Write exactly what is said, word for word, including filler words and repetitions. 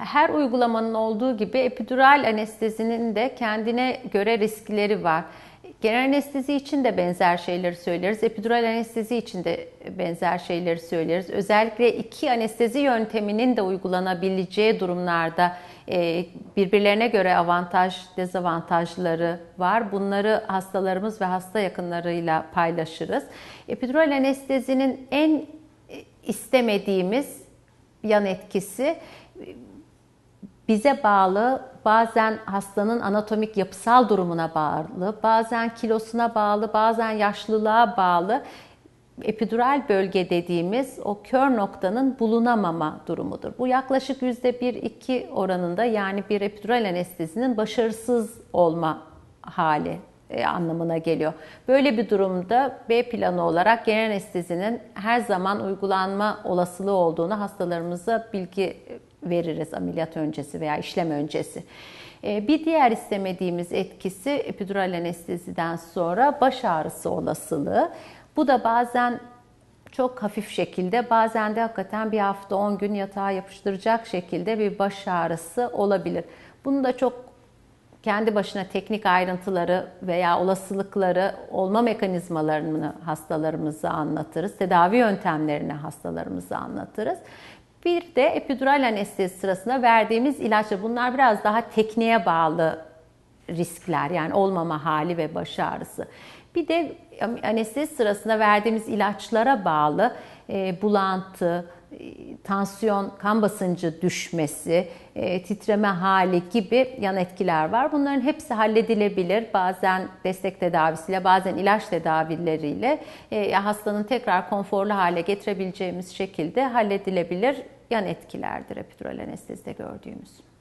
her uygulamanın olduğu gibi epidural anestezinin de kendine göre riskleri var. Genel anestezi için de benzer şeyleri söyleriz. Epidural anestezi için de benzer şeyleri söyleriz. Özellikle iki anestezi yönteminin de uygulanabileceği durumlarda birbirlerine göre avantaj, dezavantajları var. Bunları hastalarımız ve hasta yakınlarıyla paylaşırız. Epidural anestezinin en istemediğimiz yan etkisi bize bağlı, bazen hastanın anatomik yapısal durumuna bağlı, bazen kilosuna bağlı, bazen yaşlılığa bağlı epidural bölge dediğimiz o kör noktanın bulunamama durumudur. Bu yaklaşık yüzde bir iki oranında, yani bir epidural anestezinin başarısız olma hali anlamına geliyor. Böyle bir durumda B planı olarak genel anestezinin her zaman uygulanma olasılığı olduğunu hastalarımıza bilgi veririz ameliyat öncesi veya işlem öncesi. Bir diğer istemediğimiz etkisi epidural anesteziden sonra baş ağrısı olasılığı. Bu da bazen çok hafif şekilde, bazen de hakikaten bir hafta on gün yatağa yapıştıracak şekilde bir baş ağrısı olabilir. Bunu da çok kendi başına teknik ayrıntıları veya olasılıkları, olma mekanizmalarını hastalarımıza anlatırız. Tedavi yöntemlerini hastalarımıza anlatırız. Bir de epidural anestezi sırasında verdiğimiz ilaçlar. Bunlar biraz daha tekniğe bağlı riskler, yani olmama hali ve baş ağrısı. Bir de anestezi sırasında verdiğimiz ilaçlara bağlı e, bulantı, tansiyon, kan basıncı düşmesi, e, titreme hali gibi yan etkiler var. Bunların hepsi halledilebilir. Bazen destek tedavisiyle, bazen ilaç tedavileriyle e, hastanın tekrar konforlu hale getirebileceğimiz şekilde halledilebilir yan etkilerdir epidural anestezide gördüğümüz.